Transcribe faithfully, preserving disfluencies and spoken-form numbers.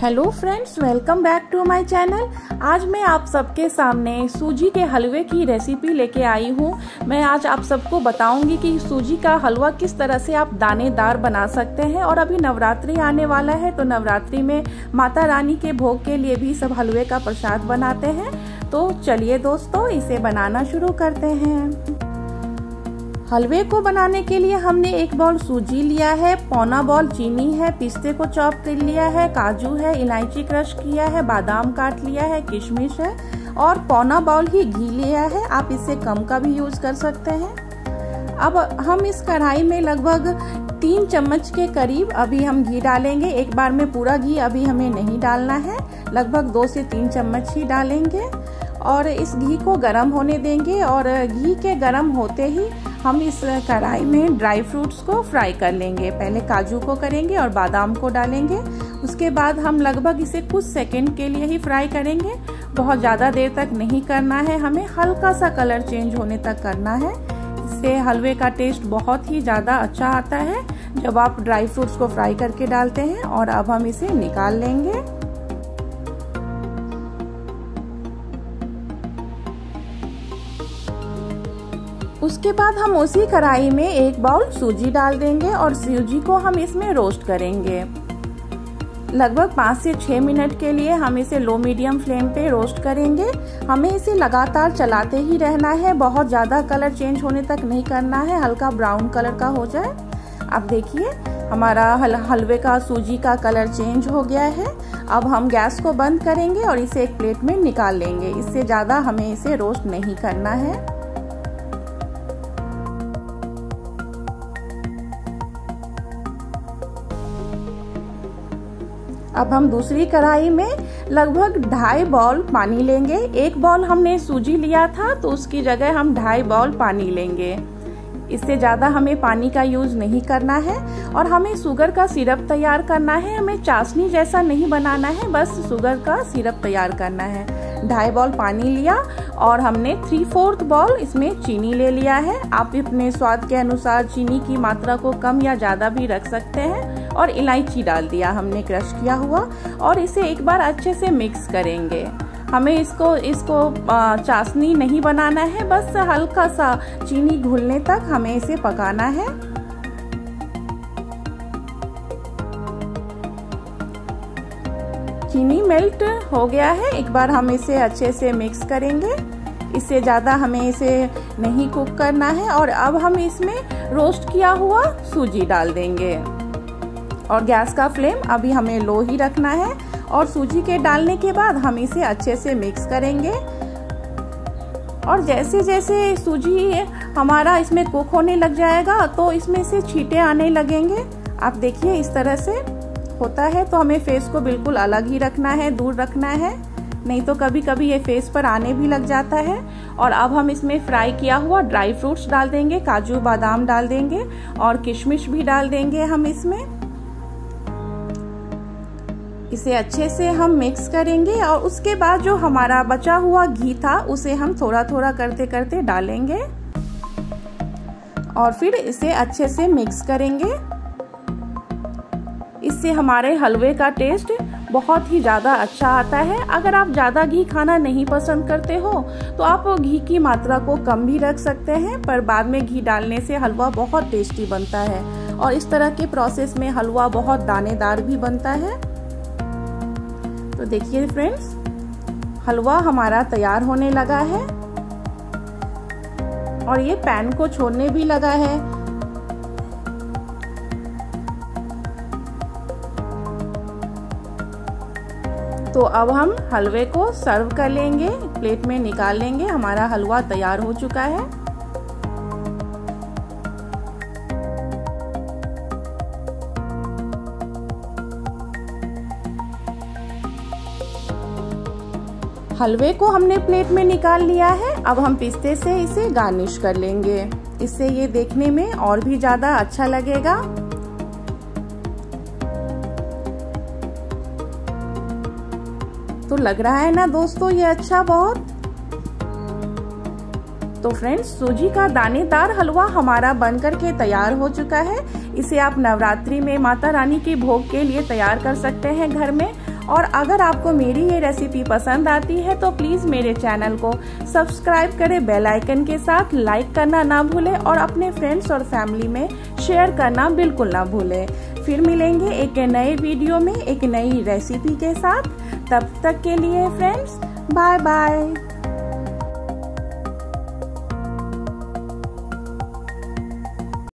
Hello friends, welcome back to my channel. आज मैं आप सबके सामने सूजी के हलवे की रेसिपी लेके आई हूँ। मैं आज आप सबको बताऊंगी कि सूजी का हलवा किस तरह से आप दानेदार बना सकते हैं। और अभी नवरात्रि आने वाला है, तो नवरात्रि में माता रानी के भोग के लिए भी सब हलवे का प्रसाद बनाते हैं। तो चलिए दोस्तों, इसे बनाना शुरू करते हैं। हलवे को बनाने के लिए हमने एक बाउल सूजी लिया है, पौना बाउल चीनी है, पिस्ते को चॉप कर लिया है, काजू है, इलायची क्रश किया है, बादाम काट लिया है, किशमिश है और पौना बाउल ही घी लिया है। आप इससे कम का भी यूज कर सकते हैं। अब हम इस कढ़ाई में लगभग तीन चम्मच के करीब अभी हम घी डालेंगे। एक बार में पूरा घी अभी हमें नहीं डालना है, लगभग दो से तीन चम्मच ही डालेंगे और इस घी को गर्म होने देंगे। और घी के गर्म होते ही हम इस कढ़ाई में ड्राई फ्रूट्स को फ्राई कर लेंगे। पहले काजू को करेंगे और बादाम को डालेंगे। उसके बाद हम लगभग इसे कुछ सेकंड के लिए ही फ्राई करेंगे, बहुत ज़्यादा देर तक नहीं करना है, हमें हल्का सा कलर चेंज होने तक करना है। इससे हलवे का टेस्ट बहुत ही ज़्यादा अच्छा आता है जब आप ड्राई फ्रूट्स को फ्राई करके डालते हैं। और अब हम इसे निकाल लेंगे। उसके बाद हम उसी कढ़ाई में एक बाउल सूजी डाल देंगे और सूजी को हम इसमें रोस्ट करेंगे। लगभग पाँच से छह मिनट के लिए हम इसे लो मीडियम फ्लेम पे रोस्ट करेंगे। हमें इसे लगातार चलाते ही रहना है, बहुत ज़्यादा कलर चेंज होने तक नहीं करना है, हल्का ब्राउन कलर का हो जाए। अब देखिए हमारा हल, हलवे का सूजी का कलर चेंज हो गया है। अब हम गैस को बंद करेंगे और इसे एक प्लेट में निकाल लेंगे। इससे ज़्यादा हमें इसे रोस्ट नहीं करना है। अब हम दूसरी कढ़ाई में लगभग ढाई बाउल पानी लेंगे। एक बाउल हमने सूजी लिया था, तो उसकी जगह हम ढाई बाउल पानी लेंगे। इससे ज़्यादा हमें पानी का यूज नहीं करना है। और हमें शुगर का सिरप तैयार करना है। हमें चाशनी जैसा नहीं बनाना है, बस शुगर का सिरप तैयार करना है। ढाई बाउल पानी लिया और हमने थ्री फोर्थ बाउल इसमें चीनी ले लिया है। आप अपने स्वाद के अनुसार चीनी की मात्रा को कम या ज़्यादा भी रख सकते हैं। और इलायची डाल दिया हमने क्रश किया हुआ और इसे एक बार अच्छे से मिक्स करेंगे। हमें इसको इसको चाशनी नहीं बनाना है, बस हल्का सा चीनी घुलने तक हमें इसे पकाना है। चीनी मेल्ट हो गया है, एक बार हम इसे अच्छे से मिक्स करेंगे। इससे ज़्यादा हमें इसे नहीं कुक करना है। और अब हम इसमें रोस्ट किया हुआ सूजी डाल देंगे और गैस का फ्लेम अभी हमें लो ही रखना है। और सूजी के डालने के बाद हम इसे अच्छे से मिक्स करेंगे। और जैसे जैसे सूजी हमारा इसमें कुक होने लग जाएगा, तो इसमें से छींटे आने लगेंगे। आप देखिए इस तरह से होता है, तो हमें फेस को बिल्कुल अलग ही रखना है, दूर रखना है, नहीं तो कभी कभी ये फेस पर आने भी लग जाता है। और अब हम इसमें फ्राई किया हुआ ड्राई फ्रूट्स डाल देंगे, काजू बादाम डाल देंगे और किशमिश भी डाल देंगे हम इसमें। इसे अच्छे से हम मिक्स करेंगे और उसके बाद जो हमारा बचा हुआ घी था उसे हम थोड़ा थोड़ा करते करते डालेंगे और फिर इसे अच्छे से मिक्स करेंगे। इससे हमारे हलवे का टेस्ट बहुत ही ज़्यादा अच्छा आता है। अगर आप ज़्यादा घी खाना नहीं पसंद करते हो तो आप घी की मात्रा को कम भी रख सकते हैं, पर बाद में घी डालने से हलवा बहुत टेस्टी बनता है। और इस तरह के प्रोसेस में हलवा बहुत दानेदार भी बनता है। तो देखिए फ्रेंड्स, हलवा हमारा तैयार होने लगा है और ये पैन को छोड़ने भी लगा है। तो अब हम हलवे को सर्व कर लेंगे, प्लेट में निकाल लेंगे। हमारा हलवा तैयार हो चुका है। हलवे को हमने प्लेट में निकाल लिया है। अब हम पिस्ते से इसे गार्निश कर लेंगे। इससे ये देखने में और भी ज्यादा अच्छा लगेगा। तो लग रहा है ना दोस्तों ये अच्छा बहुत। तो फ्रेंड्स, सूजी का दानेदार हलवा हमारा बनकर के तैयार हो चुका है। इसे आप नवरात्रि में माता रानी के भोग के लिए तैयार कर सकते हैं घर में। और अगर आपको मेरी ये रेसिपी पसंद आती है तो प्लीज़ मेरे चैनल को सब्सक्राइब करें बेल आइकन के साथ, लाइक करना ना भूलें और अपने फ्रेंड्स और फैमिली में शेयर करना बिल्कुल ना भूलें। फिर मिलेंगे एक नए वीडियो में एक नई रेसिपी के साथ। तब तक के लिए फ्रेंड्स, बाय बाय।